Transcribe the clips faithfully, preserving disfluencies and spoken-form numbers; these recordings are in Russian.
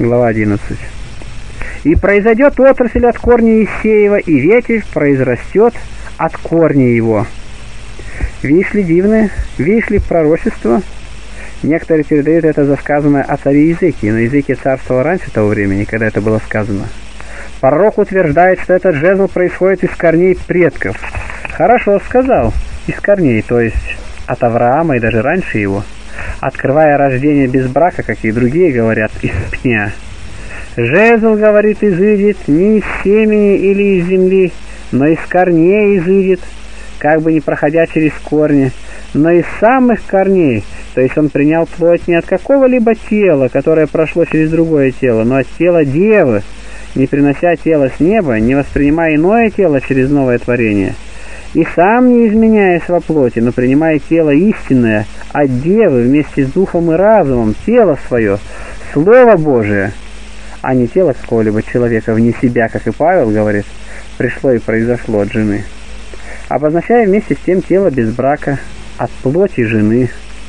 глава одиннадцать. «И произойдет отрасль от корня Иисеева, и ветвь произрастет от корня его». Видишь ли дивное, видишь ли пророчество? Некоторые передают это за сказанное о царе Иезекии, но Иезекия царствовал раньше того времени, когда это было сказано. Пророк утверждает, что этот жезл происходит из корней предков. Хорошо сказал, из корней, то есть от Авраама и даже раньше его, открывая рождение без брака, как и другие говорят, из пня. Жезл, говорит, изыдет не из семени или из земли, но из корней изыдет, как бы не проходя через корни, но из самых корней, то есть он принял плоть не от какого-либо тела, которое прошло через другое тело, но от тела девы, не принося тело с неба, не воспринимая иное тело через новое творение, и сам не изменяясь во плоти, но принимая тело истинное от девы вместе с духом и разумом, тело свое, Слово Божие, а не тело какого-либо человека вне себя, как и Павел говорит, пришло и произошло от жены, обозначая вместе с тем тело без брака, от плоти жены.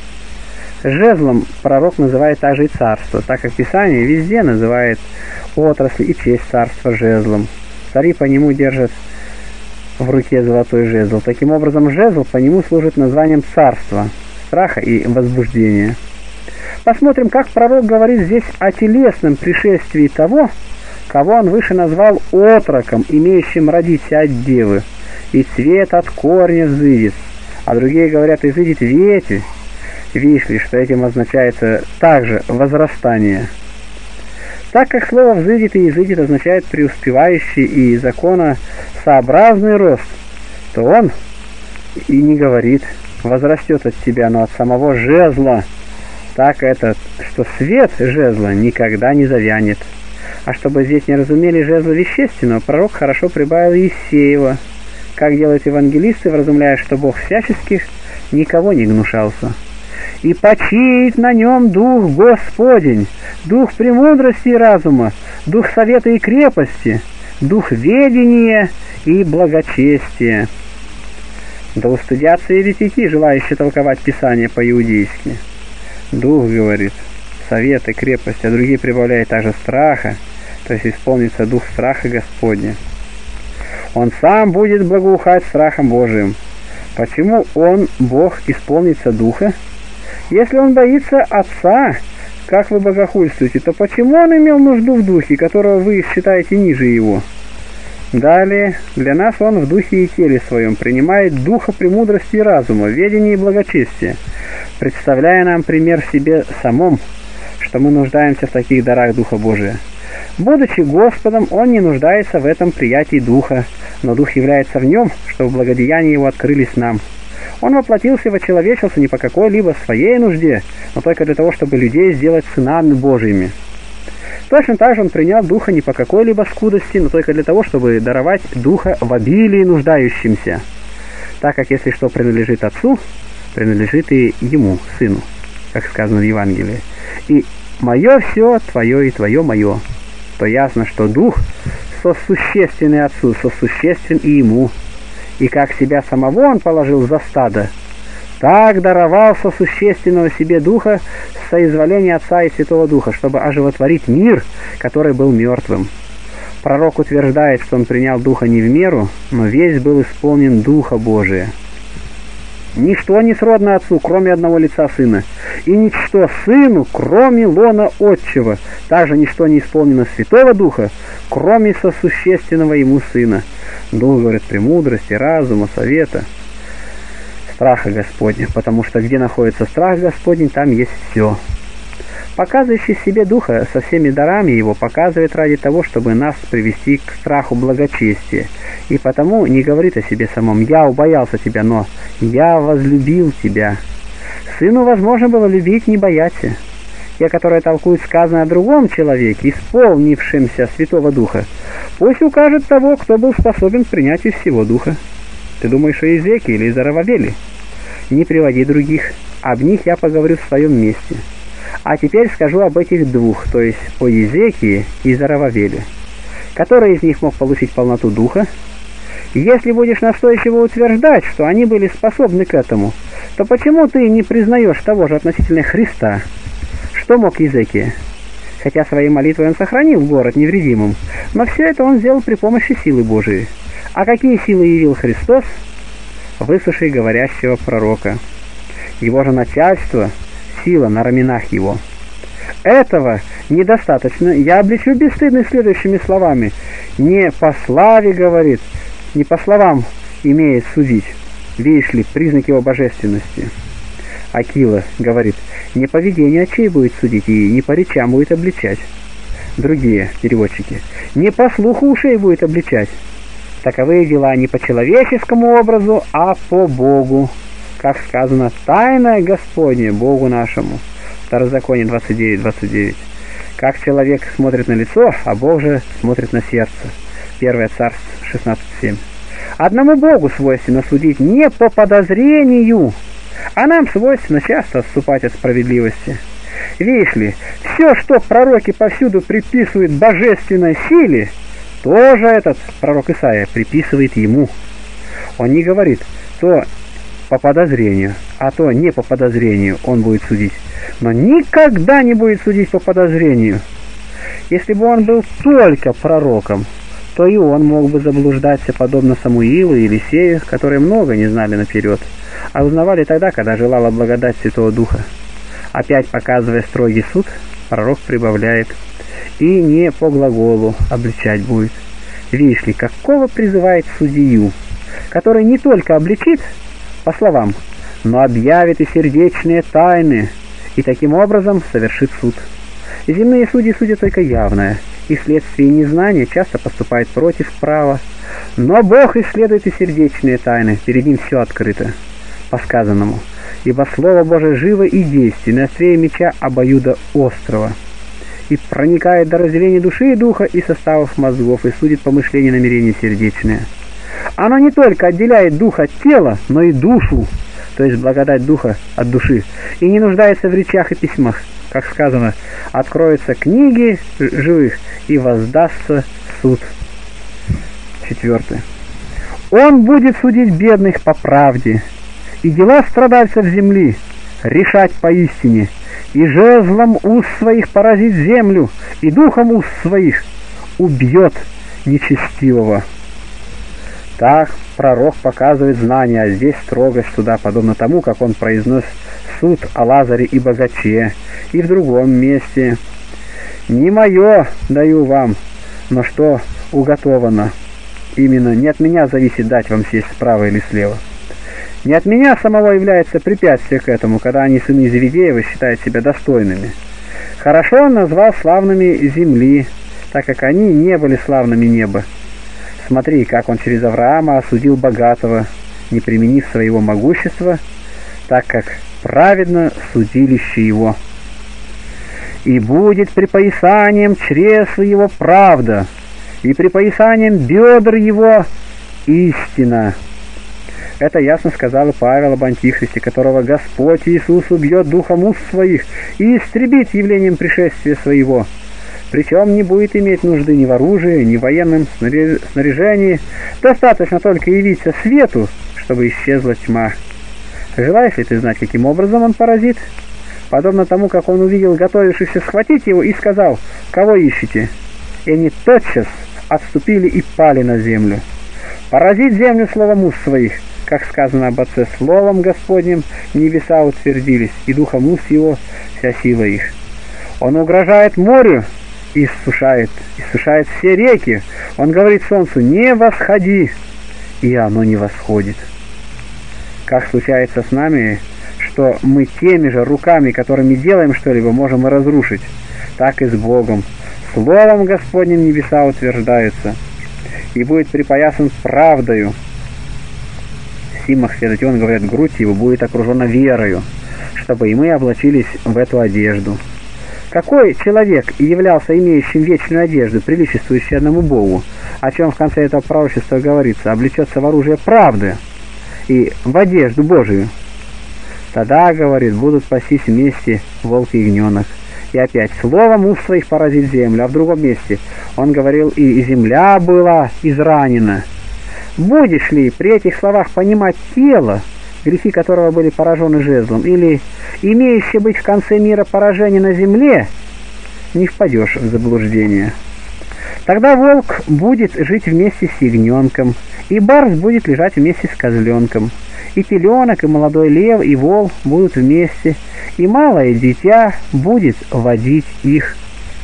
Жезлом пророк называет также и царство, так как Писание везде называет отрасль и честь царства жезлом. Цари по нему держат в руке золотой жезл. Таким образом, жезл по нему служит названием царства, страха и возбуждения. Посмотрим, как пророк говорит здесь о телесном пришествии того, кого он выше назвал отроком, имеющим родиться от девы, и цвет от корня взыдет, а другие говорят, изыдет ветвь. Видишь ли, что этим означается также возрастание. Так как слово «взыдет» и «изыдет» означает преуспевающий и законосообразный рост, то он и не говорит «возрастет от тебя», но от самого жезла. Так это, что свет жезла никогда не завянет. А чтобы здесь не разумели жезла вещественного, пророк хорошо прибавил Иисеева, как делают евангелисты, вразумляя, что Бог всяческих никого не гнушался. «И почиет на нем Дух Господень, Дух премудрости и разума, Дух совета и крепости, Дух ведения и благочестия». Да устыдятся еретики, желающие толковать Писание по-иудейски. Дух, говорит, совет и крепость, а другие прибавляют также страха, то есть исполнится дух страха Господня. Он сам будет благоухать страхом Божиим. Почему он, Бог, исполнится духа? Если он боится Отца, как вы богохульствуете, то почему он имел нужду в духе, которого вы считаете ниже его? Далее, для нас он в духе и теле своем принимает духа премудрости и разума, ведения и благочестия, представляя нам пример в себе самом, что мы нуждаемся в таких дарах Духа Божия. Будучи Господом, он не нуждается в этом приятии Духа, но Дух является в нем, чтобы благодеяния его открылись нам. Он воплотился и вочеловечился не по какой-либо своей нужде, но только для того, чтобы людей сделать сынами Божьими. Точно так же он принял Духа не по какой-либо скудости, но только для того, чтобы даровать Духа в обилии нуждающимся, так как если что принадлежит Отцу, принадлежит и Ему, Сыну, как сказано в Евангелии. И «мое все, твое и твое мое», то ясно, что Дух сосущественный Отцу, сосуществен и Ему. И как себя самого он положил за стадо, так даровал сосущественного себе Духа с соизволения Отца и Святого Духа, чтобы оживотворить мир, который был мертвым. Пророк утверждает, что он принял Духа не в меру, но весь был исполнен Духа Божия. Ничто не сродно Отцу, кроме одного лица Сына, и ничто Сыну, кроме лона Отчего. Также ничто не исполнено Святого Духа, кроме сосущественного Ему Сына. Дух, говорит, премудрости, разума, совета, страха Господня, потому что где находится страх Господень, там есть все. Показывающий себе Духа со всеми дарами Его показывает ради того, чтобы нас привести к страху благочестия, и потому не говорит о себе самом «я убоялся тебя», но «я возлюбил тебя». Сыну возможно было любить, не бояться. Те, которые толкуют сказанное о другом человеке, исполнившемся Святого Духа, пусть укажет того, кто был способен принять из всего Духа. Ты думаешь о Иезекии или Зарававеле? Не приводи других, об них я поговорю в своем месте. А теперь скажу об этих двух, то есть о Иезекии и Зарававеле. Который из них мог получить полноту Духа? Если будешь настойчиво утверждать, что они были способны к этому, то почему ты не признаешь того же относительно Христа? Что мог Иезекия? хотя своей молитвой он сохранил город невредимым, но все это он сделал при помощи силы Божией. А какие силы явил Христос? Выслушай говорящего пророка. Его же начальство — сила на раменах его. Этого недостаточно. Я обличу бесстыдных следующими словами. Не по славе, говорит, не по словам имеет судить. Видишь ли, признак его божественности. Акила говорит, не по видению очей будет судить, и не по речам будет обличать. Другие переводчики, не по слуху ушей будет обличать. Таковые дела не по человеческому образу, а по Богу. Как сказано, тайное Господне Богу нашему. Второзаконие двадцать девять двадцать девять. Как человек смотрит на лицо, а Бог же смотрит на сердце. Первое Царств шестнадцать семь. Одному Богу свойственно судить не по подозрению, а нам свойственно часто отступать от справедливости. Видишь ли, все, что пророки повсюду приписывают божественной силе, тоже этот пророк Исаия приписывает ему. Он не говорит, то по подозрению, а то не по подозрению он будет судить. Но никогда не будет судить по подозрению. Если бы он был только пророком, то и он мог бы заблуждаться, подобно Самуилу и Елисею, которые много не знали наперед, а узнавали тогда, когда желала благодать Святого Духа. Опять показывая строгий суд, пророк прибавляет, и не по глаголу обличать будет. Видишь ли, какого призывает судью, который не только обличит по словам, но объявит и сердечные тайны, и таким образом совершит суд. Земные судьи судят только явное, и вследствие незнания часто поступают против права, но Бог исследует и сердечные тайны, перед ним все открыто, по сказанному, ибо Слово Божие живо и действенно, острее меча обоюда острого, и проникает до разделения души и духа и составов мозгов, и судит помышления и намерения сердечные. Оно не только отделяет дух от тела, но и душу, то есть благодать духа от души, и не нуждается в речах и письмах, как сказано, откроются книги живых и воздастся суд. Четвертое. Он будет судить бедных по правде, и дела страдальцев земли решать поистине, и жезлом уст своих поразит землю, и духом уст своих убьет нечестивого. Так пророк показывает знание, а здесь строгость суда, подобно тому, как он произносит суд о Лазаре и богаче, и в другом месте. «Не мое даю вам, но что уготовано. Именно не от меня зависит дать вам сесть справа или слева. Не от меня самого является препятствие к этому, когда они, сыны Зеведеева, считают себя достойными. Хорошо он назвал славными земли, так как они не были славными неба. Смотри, как он через Авраама осудил богатого, не применив своего могущества, так как праведно судилище его. И будет припоясанием чресла его правда, и припоясанием бедр его истина». Это ясно сказал и Павел об Антихристе, которого Господь Иисус убьет духом уст своих и истребит явлением пришествия своего. Причем не будет иметь нужды ни в оружии, ни в военном снаряжении. Достаточно только явиться свету, чтобы исчезла тьма. Желаешь ли ты знать, каким образом он поразит? Подобно тому, как он увидел готовившихся схватить его и сказал: «Кого ищете?» И они тотчас отступили и пали на землю. Поразит землю словом уст своих, как сказано об Отце, словом Господним небеса утвердились, и духом уст его вся сила их. Он угрожает морю и иссушает, иссушает все реки. Он говорит солнцу: «Не восходи», и оно не восходит. Как случается с нами, что мы теми же руками, которыми делаем что-либо, можем и разрушить, так и с Богом. Словом Господним небеса утверждаются, и будет припоясан правдою. Симах, следовательно, говорят, грудь его будет окружена верою, чтобы и мы облачились в эту одежду. Какой человек и являлся имеющим вечную одежду, приличествующую одному Богу, о чем в конце этого пророчества говорится, облечется в оружие правды и в одежду Божию? Тогда, говорит, будут пастись вместе волк и ягненок. И опять, словом уст своих поразит землю. А в другом месте он говорил: и земля была изранена. Будешь ли при этих словах понимать тело, грехи которого были поражены жезлом, или имеющее быть в конце мира поражение на земле, не впадешь в заблуждение. Тогда волк будет жить вместе с ягненком, и барс будет лежать вместе с козленком, и теленок, и молодой лев, и вол будут вместе, и малое дитя будет водить их.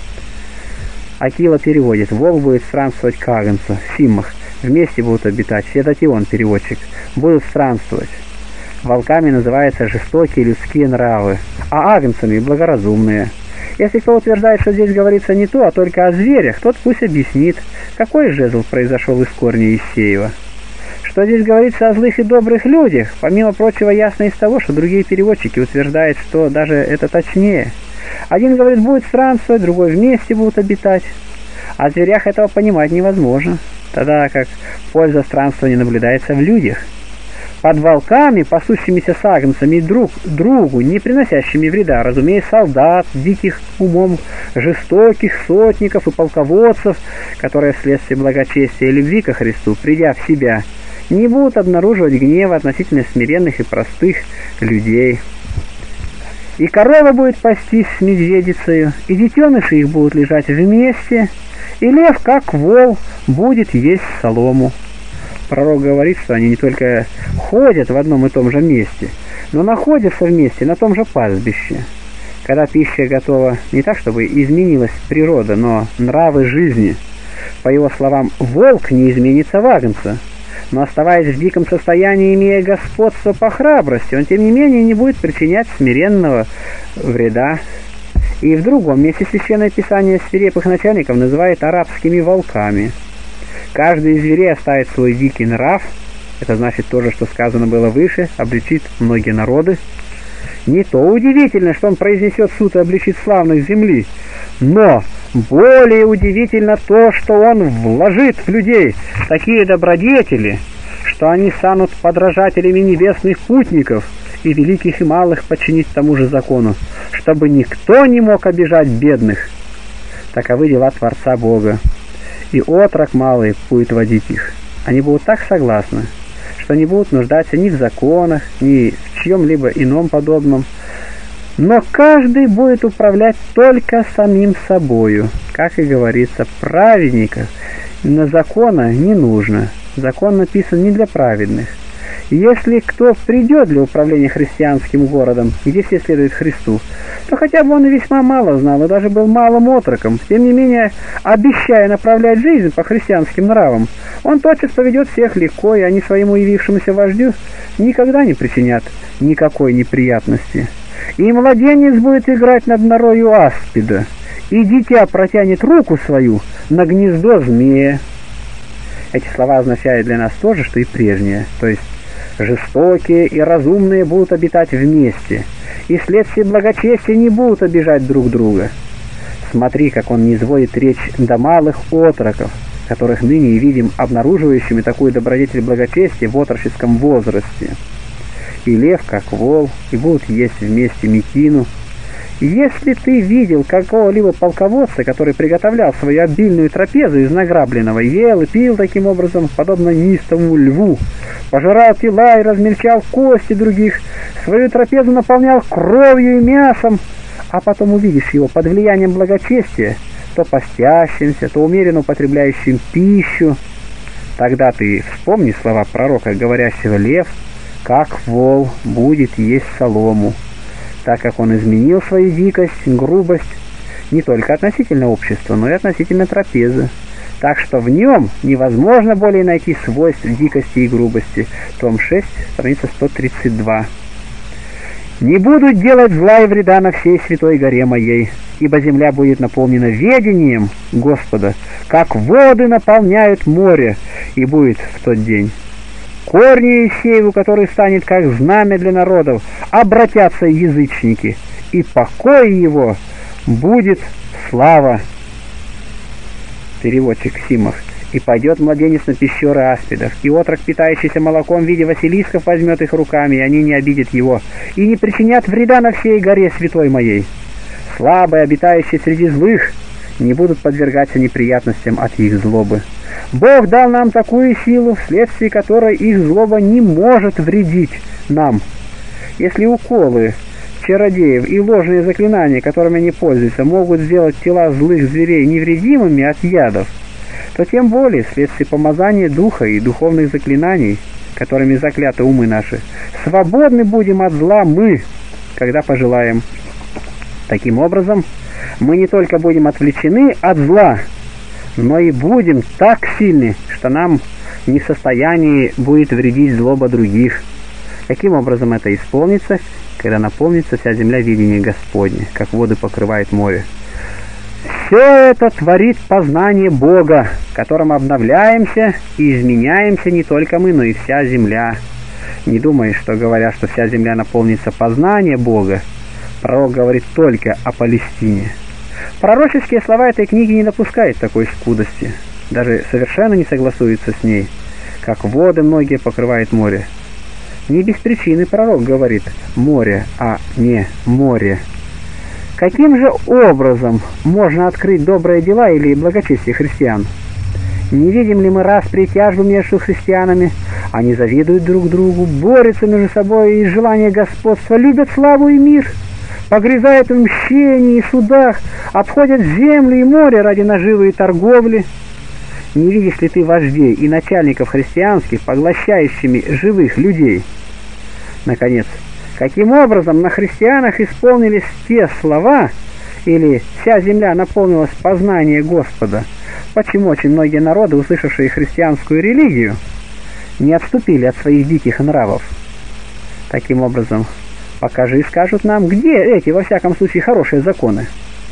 Акила переводит: волк будет странствовать к агнцу, Симах, вместе будут обитать, Федотион, переводчик, будут странствовать. Волками называются жестокие людские нравы, а агнцами благоразумные. Если кто утверждает, что здесь говорится не то, а только о зверях, тот пусть объяснит, какой жезл произошел из корня Иссеева. Что здесь говорится о злых и добрых людях, помимо прочего, ясно из того, что другие переводчики утверждают, что даже это точнее. Один говорит, будет странствовать, другой вместе будут обитать. О зверях этого понимать невозможно, тогда как польза странствования наблюдается в людях. Под волками, пасущимися с агнцами друг другу, не приносящими вреда, разумеется, солдат, диких умом, жестоких сотников и полководцев, которые вследствие благочестия и любви ко Христу, придя в себя, не будут обнаруживать гнева относительно смиренных и простых людей. И корова будет пастись с медведицею, и детеныши их будут лежать вместе, и лев, как вол, будет есть солому. Пророк говорит, что они не только ходят в одном и том же месте, но находятся вместе на том же пастбище. Когда пища готова не так, чтобы изменилась природа, но нравы жизни. По его словам, волк не изменится в агнца, но оставаясь в диком состоянии, имея господство по храбрости, он тем не менее не будет причинять смиренного вреда. И в другом месте Священное Писание свирепых начальников называет арабскими волками. Каждый из зверей оставит свой дикий нрав, это значит то же, что сказано было выше, обличит многие народы. Не то удивительно, что он произнесет суд и обличит славных земли, но более удивительно то, что он вложит в людей такие добродетели, что они станут подражателями небесных путников и великих и малых подчинить тому же закону, чтобы никто не мог обижать бедных. Таковы дела Творца Бога. И отрок малый будет водить их. Они будут так согласны, что не будут нуждаться ни в законах, ни в чьем-либо ином подобном. Но каждый будет управлять только самим собою. Как и говорится, праведников на закона не нужно. Закон написан не для праведных. Если кто придет для управления христианским городом, где все следуют Христу, то хотя бы он и весьма мало знал, и даже был малым отроком, тем не менее, обещая направлять жизнь по христианским нравам, он тотчас поведет всех легко, и они своему явившемуся вождю никогда не причинят никакой неприятности. И младенец будет играть над норою аспида, и дитя протянет руку свою на гнездо змея. Эти слова означают для нас то же, что и прежнее, то есть жестокие и разумные будут обитать вместе, и вследствие благочестия не будут обижать друг друга. Смотри, как он низводит речь до малых отроков, которых ныне и видим обнаруживающими такую добродетель благочестия в отроческом возрасте. И лев, как вол, и будут есть вместе мекину. Если ты видел какого-либо полководца, который приготовлял свою обильную трапезу из награбленного, ел и пил таким образом, подобно неистовому льву, пожирал тела и размельчал кости других, свою трапезу наполнял кровью и мясом, а потом увидишь его под влиянием благочестия, то постящимся, то умеренно употребляющим пищу, тогда ты вспомни слова пророка, говорящего: лев, как вол, будет есть солому, так как он изменил свою дикость, грубость не только относительно общества, но и относительно трапезы. Так что в нем невозможно более найти свойств дикости и грубости. Том шесть, страница сто тридцать два. «Не буду делать зла и вреда на всей святой горе моей, ибо земля будет наполнена ведением Господа, как воды наполняют море, и будет в тот день. Корни Иисееву, который станет как знамя для народов, обратятся язычники, и покой его будет слава». Переводчик Симах. «И пойдет младенец на пещеры аспидов, и отрок, питающийся молоком в виде василисков, возьмет их руками, и они не обидят его, и не причинят вреда на всей горе святой моей. Слабые, обитающие среди злых, не будут подвергаться неприятностям от их злобы. Бог дал нам такую силу, вследствие которой их злоба не может вредить нам. Если уколы чародеев и ложные заклинания, которыми они пользуются, могут сделать тела злых зверей невредимыми от ядов, то тем более, вследствие помазания духа и духовных заклинаний, которыми закляты умы наши, свободны будем от зла мы, когда пожелаем. Таким образом, мы не только будем отвлечены от зла, но и будем так сильны, что нам не в состоянии будет вредить злоба других. Каким образом это исполнится, когда наполнится вся земля видения Господня, как воды покрывает море? Все это творит познание Бога, которым обновляемся и изменяемся не только мы, но и вся земля. Не думай, что говоря, что вся земля наполнится познанием Бога, пророк говорит только о Палестине. Пророческие слова этой книги не допускают такой скудости, даже совершенно не согласуются с ней, как воды многие покрывает море. Не без причины пророк говорит «море», а не «море». Каким же образом можно открыть добрые дела или благочестие христиан? Не видим ли мы распри и тяжбу между христианами? Они завидуют друг другу, борются между собой из желания господства, любят славу и мир, погрязают в мщении и судах, обходят землю и море ради наживы и торговли. Не видишь ли ты вождей и начальников христианских, поглощающими живых людей? Наконец, каким образом на христианах исполнились те слова, или вся земля наполнилась познанием Господа? Почему очень многие народы, услышавшие христианскую религию, не отступили от своих диких нравов? Таким образом, покажи, скажут нам, где эти, во всяком случае, хорошие законы.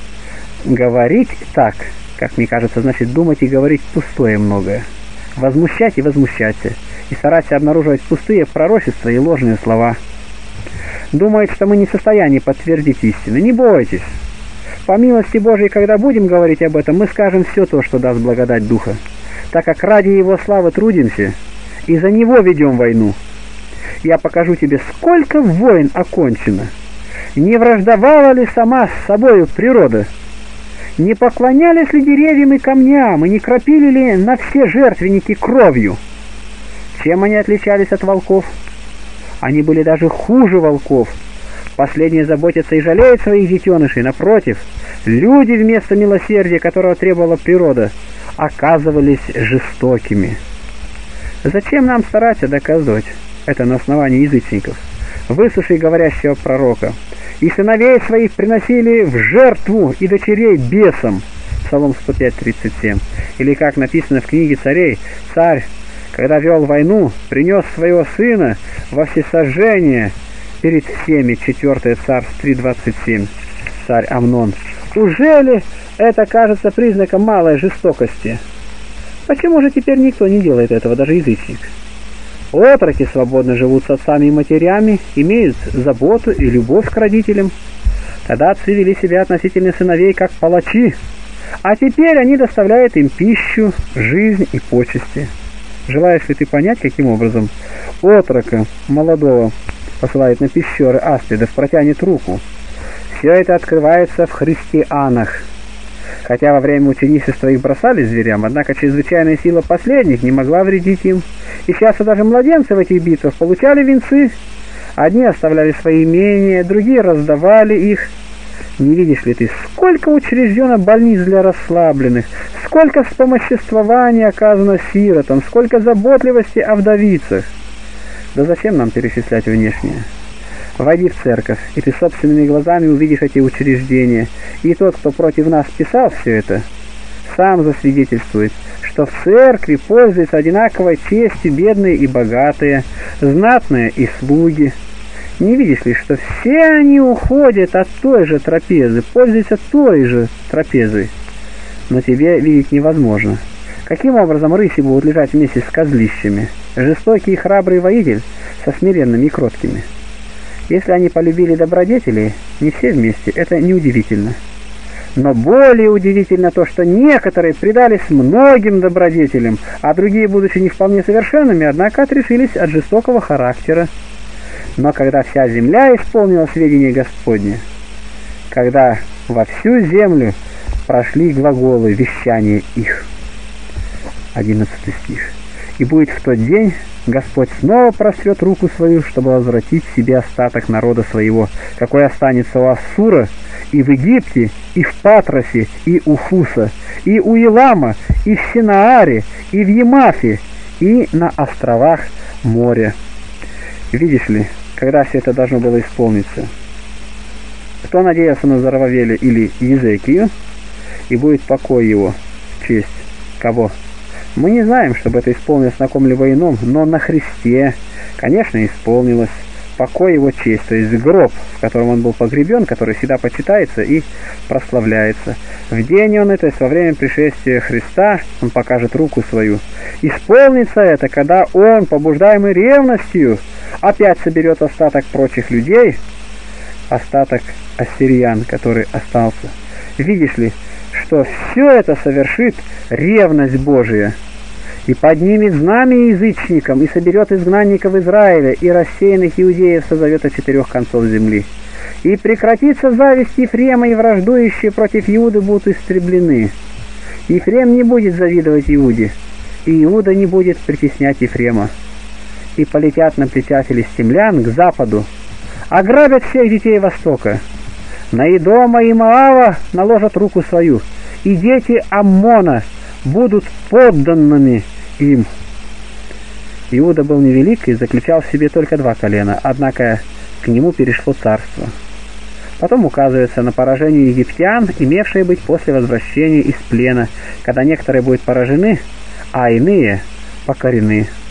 Говорить так, как мне кажется, значит думать и говорить пустое многое. Возмущать и возмущаться, и стараться обнаруживать пустые пророчества и ложные слова. Думает, что мы не в состоянии подтвердить истину. Не бойтесь. По милости Божией, когда будем говорить об этом, мы скажем все то, что даст благодать Духа, так как ради Его славы трудимся и за Него ведем войну. Я покажу тебе, сколько войн окончено. Не враждовала ли сама с собою природа? Не поклонялись ли деревьям и камням, и не кропили ли на все жертвенники кровью? Чем они отличались от волков? Они были даже хуже волков. Последние заботятся и жалеют своих детенышей. Напротив, люди вместо милосердия, которого требовала природа, оказывались жестокими. Зачем нам стараться доказывать это на основании язычников? Выслушай говорящего пророка. «И сыновей своих приносили в жертву, и дочерей бесам». Псалом сто пять, тридцать семь. Или как написано в книге царей, царь, когда вел войну, принес своего сына во всесожжение перед всеми. четвёртое Царств три, двадцать семь. Царь Амнон. Ужели это кажется признаком малой жестокости? Почему же теперь никто не делает этого, даже язычник? Отроки свободно живут с отцами и матерями, имеют заботу и любовь к родителям. Тогда отцы вели себя относительно сыновей как палачи, а теперь они доставляют им пищу, жизнь и почести. Желаешь ли ты понять, каким образом отрока молодого посылает на пещеры аспидов, протянет руку? Все это открывается в христианах. Хотя во время ученичества их бросали зверям, однако чрезвычайная сила последних не могла вредить им. И часто даже младенцы в этих битвах получали венцы. Одни оставляли свои имения, другие раздавали их. Не видишь ли ты, сколько учреждено больниц для расслабленных, сколько вспомоществования оказано сиротам, сколько заботливости о вдовицах? Да зачем нам перечислять внешнее? Войди в церковь, и ты собственными глазами увидишь эти учреждения. И тот, кто против нас писал все это, сам засвидетельствует, что в церкви пользуются одинаковой честью бедные и богатые, знатные и слуги. Не видишь ли, что все они уходят от той же трапезы, пользуются той же трапезой? Но тебе видеть невозможно. Каким образом рыси будут лежать вместе с козлищами, жестокий и храбрый воитель со смиренными и кроткими? Если они полюбили добродетели, не все вместе, это неудивительно. Но более удивительно то, что некоторые предались многим добродетелям, а другие, будучи не вполне совершенными, однако отрешились от жестокого характера. Но когда вся земля исполнила сведения Господне, когда во всю землю прошли глаголы вещания их. одиннадцатый стих. И будет в тот день, Господь снова прострет руку свою, чтобы возвратить себе остаток народа своего, какой останется у Ассура, и в Египте, и в Патросе, и у Фуса, и у Илама, и в Синааре, и в Емафе, и на островах моря. Видишь ли, когда все это должно было исполниться? Кто надеялся на Зарававеля или Езекию, и будет покой его, честь кого? Мы не знаем, чтобы это исполнилось на ком-либо ином, но на Христе, конечно, исполнилось покой его, честь, то есть гроб, в котором он был погребен, который всегда почитается и прославляется. В день он, то есть во время пришествия Христа, он покажет руку свою. Исполнится это, когда он, побуждаемый ревностью, опять соберет остаток прочих людей, остаток ассириян, который остался. Видишь ли, что все это совершит ревность Божия, и поднимет знамя язычникам, и соберет изгнанников Израиля, и рассеянных иудеев созовет от четырех концов земли. И прекратится зависть Ефрема, и враждующие против Иуды будут истреблены. Ефрем не будет завидовать Иуде, и Иуда не будет притеснять Ефрема. И полетят напрятя филистимлян к западу, ограбят всех детей Востока. На Идома и Моава наложат руку свою, и дети Аммона будут подданными им. Иуда был невелик и заключал в себе только два колена, однако к нему перешло царство. Потом указывается на поражение египтян, имевшие быть после возвращения из плена, когда некоторые будут поражены, а иные покорены.